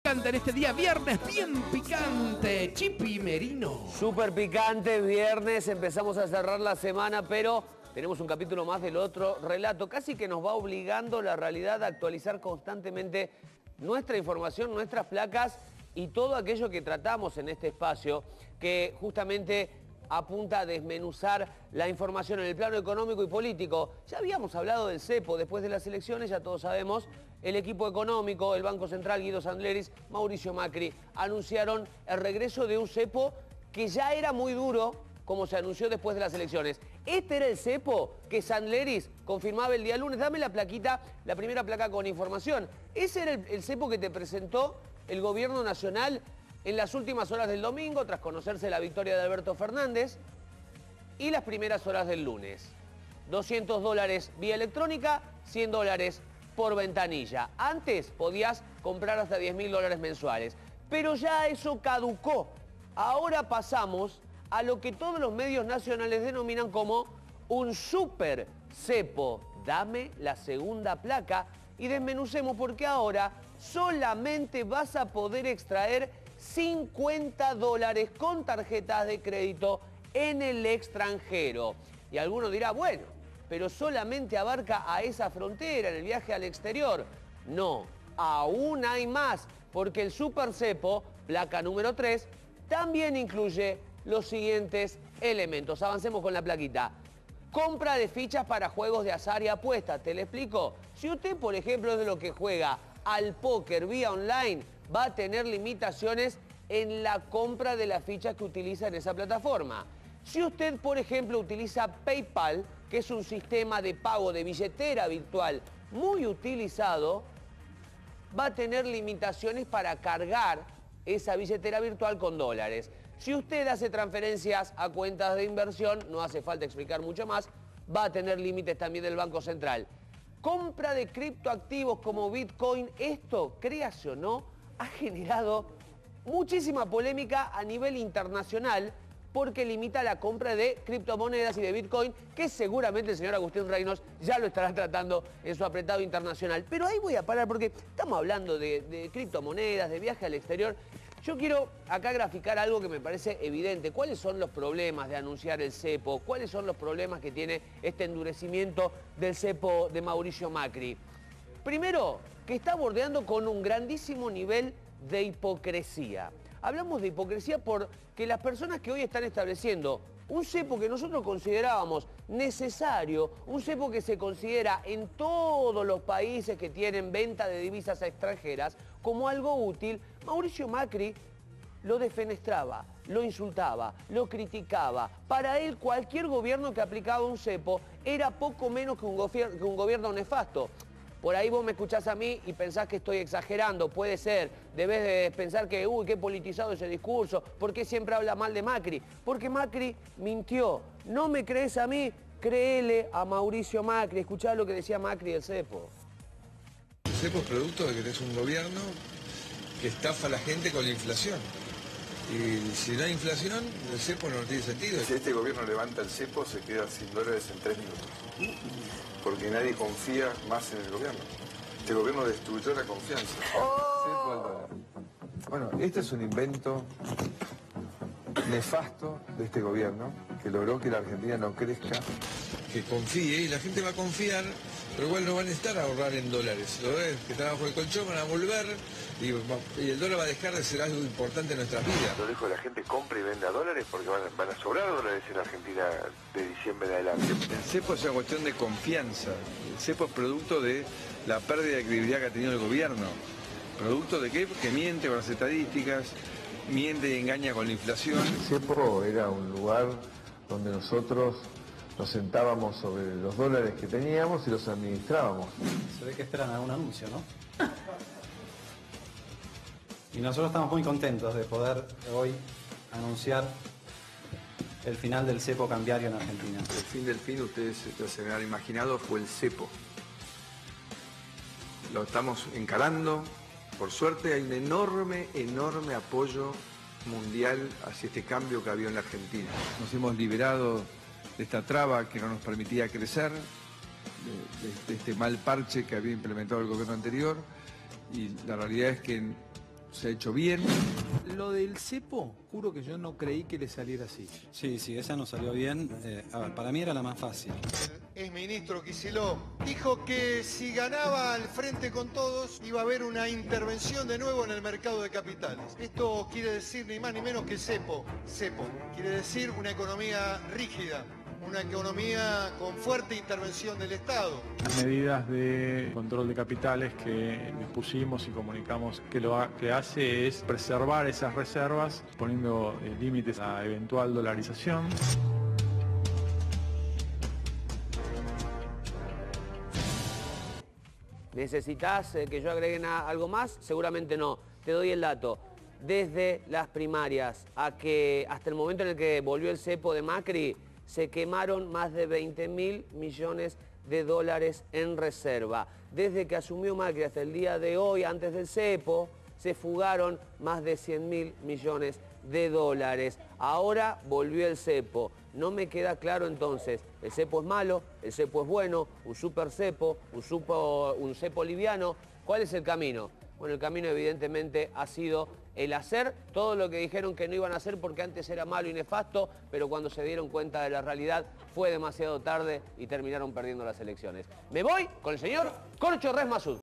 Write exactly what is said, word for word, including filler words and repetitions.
picante en este día viernes, bien picante. Chipi Merino. Súper picante, viernes, empezamos a cerrar la semana, pero tenemos un capítulo más del otro relato. Casi que nos va obligando la realidad a actualizar constantemente nuestra información, nuestras placas y todo aquello que tratamos en este espacio, que justamente apunta a desmenuzar la información en el plano económico y político. Ya habíamos hablado del cepo, después de las elecciones, ya todos sabemos, el equipo económico, el Banco Central, Guido Sandleris, Mauricio Macri, anunciaron el regreso de un cepo que ya era muy duro, como se anunció después de las elecciones. Este era el cepo que Sandleris confirmaba el día lunes. Dame la plaquita, la primera placa con información. Ese era el, el cepo que te presentó el gobierno nacional en las últimas horas del domingo, tras conocerse la victoria de Alberto Fernández, y las primeras horas del lunes. doscientos dólares vía electrónica, cien dólares por ventanilla. Antes podías comprar hasta diez mil dólares mensuales, pero ya eso caducó. Ahora pasamos a lo que todos los medios nacionales denominan como un super cepo. Dame la segunda placa y desmenucemos, porque ahora solamente vas a poder extraer cincuenta dólares con tarjetas de crédito en el extranjero. Y alguno dirá, bueno, pero solamente abarca a esa frontera, en el viaje al exterior. No, aún hay más, porque el super cepo, placa número tres, también incluye los siguientes elementos. Avancemos con la plaquita. Compra de fichas para juegos de azar y apuestas. Te lo explico. Si usted, por ejemplo, es de lo que juega al póker vía online, va a tener limitaciones en la compra de las fichas que utiliza en esa plataforma. Si usted, por ejemplo, utiliza PayPal, que es un sistema de pago de billetera virtual muy utilizado, va a tener limitaciones para cargar esa billetera virtual con dólares. Si usted hace transferencias a cuentas de inversión, no hace falta explicar mucho más, va a tener límites también del Banco Central. Compra de criptoactivos como Bitcoin, esto, créase o no, ha generado muchísima polémica a nivel internacional porque limita la compra de criptomonedas y de Bitcoin, que seguramente el señor Agustín Reynolds ya lo estará tratando en su apretado internacional. Pero ahí voy a parar porque estamos hablando de, de criptomonedas, de viaje al exterior. Yo quiero acá graficar algo que me parece evidente. ¿Cuáles son los problemas de anunciar el cepo? ¿Cuáles son los problemas que tiene este endurecimiento del cepo de Mauricio Macri? Primero, que está bordeando con un grandísimo nivel de hipocresía. Hablamos de hipocresía porque las personas que hoy están estableciendo un cepo que nosotros considerábamos necesario, un cepo que se considera en todos los países que tienen venta de divisas extranjeras como algo útil, Mauricio Macri lo defenestraba, lo insultaba, lo criticaba. Para él, cualquier gobierno que aplicaba un cepo era poco menos que un, gobier- que un gobierno nefasto. Por ahí vos me escuchás a mí y pensás que estoy exagerando, puede ser. Debés de pensar que, uy, qué politizado ese discurso, ¿por qué siempre habla mal de Macri? Porque Macri mintió. ¿No me crees a mí? Créele a Mauricio Macri. Escuchá lo que decía Macri del cepo. El cepo es producto de que tenés un gobierno que estafa a la gente con la inflación. Y si no hay inflación, el cepo no tiene sentido. Si este gobierno levanta el cepo, se queda sin dólares en tres minutos. Porque nadie confía más en el gobierno. Este gobierno destruyó la confianza. Cepo al dólar. Bueno, este es un invento nefasto de este gobierno que logró que la Argentina no crezca. Que confíe y la gente va a confiar, pero igual no van a estar a ahorrar en dólares. Lo ves, que están bajo el colchón, van a volver y, y el dólar va a dejar de ser algo importante en nuestras vidas. Lo dejo que la gente compre y venda dólares porque van, van a sobrar dólares en Argentina de diciembre en adelante. El cepo es una cuestión de confianza. El cepo es producto de la pérdida de credibilidad que ha tenido el gobierno. ¿Producto de qué? Que miente con las estadísticas, miente y engaña con la inflación. El cepo era un lugar donde nosotros nos sentábamos sobre los dólares que teníamos y los administrábamos. Se ve que esperan algún anuncio, ¿no? Y nosotros estamos muy contentos de poder hoy anunciar el final del cepo cambiario en Argentina. El fin del fin, ustedes se habrán imaginado, fue el cepo. Lo estamos encarando. Por suerte hay un enorme, enorme apoyo mundial hacia este cambio que ha habido en la Argentina. Nos hemos liberado de esta traba que no nos permitía crecer, de, de, de este mal parche que había implementado el gobierno anterior, y la realidad es que se ha hecho bien. Lo del cepo, juro que yo no creí que le saliera así. Sí, sí, esa no salió bien. Eh, a ver, para mí era la más fácil. El exministro Kicillof dijo que si ganaba al Frente con Todos iba a haber una intervención de nuevo en el mercado de capitales. Esto quiere decir ni más ni menos que cepo. Cepo quiere decir una economía rígida, una economía con fuerte intervención del Estado. Las medidas de control de capitales que dispusimos y comunicamos que lo ha- que hace es preservar esas reservas, poniendo eh, límites a eventual dolarización. ¿Necesitas eh, que yo agregue na- algo más? Seguramente no. Te doy el dato. Desde las primarias a que hasta el momento en el que volvió el cepo de Macri, se quemaron más de veinte mil millones de dólares en reserva. Desde que asumió Macri hasta el día de hoy, antes del cepo, se fugaron más de cien mil millones de dólares. Ahora volvió el cepo. No me queda claro entonces, ¿el cepo es malo? ¿El cepo es bueno? ¿Un super cepo? ¿Un, supo, un cepo liviano? ¿Cuál es el camino? Bueno, el camino evidentemente ha sido el hacer todo lo que dijeron que no iban a hacer porque antes era malo y nefasto, pero cuando se dieron cuenta de la realidad fue demasiado tarde y terminaron perdiendo las elecciones. Me voy con el señor Corcho Res Masud.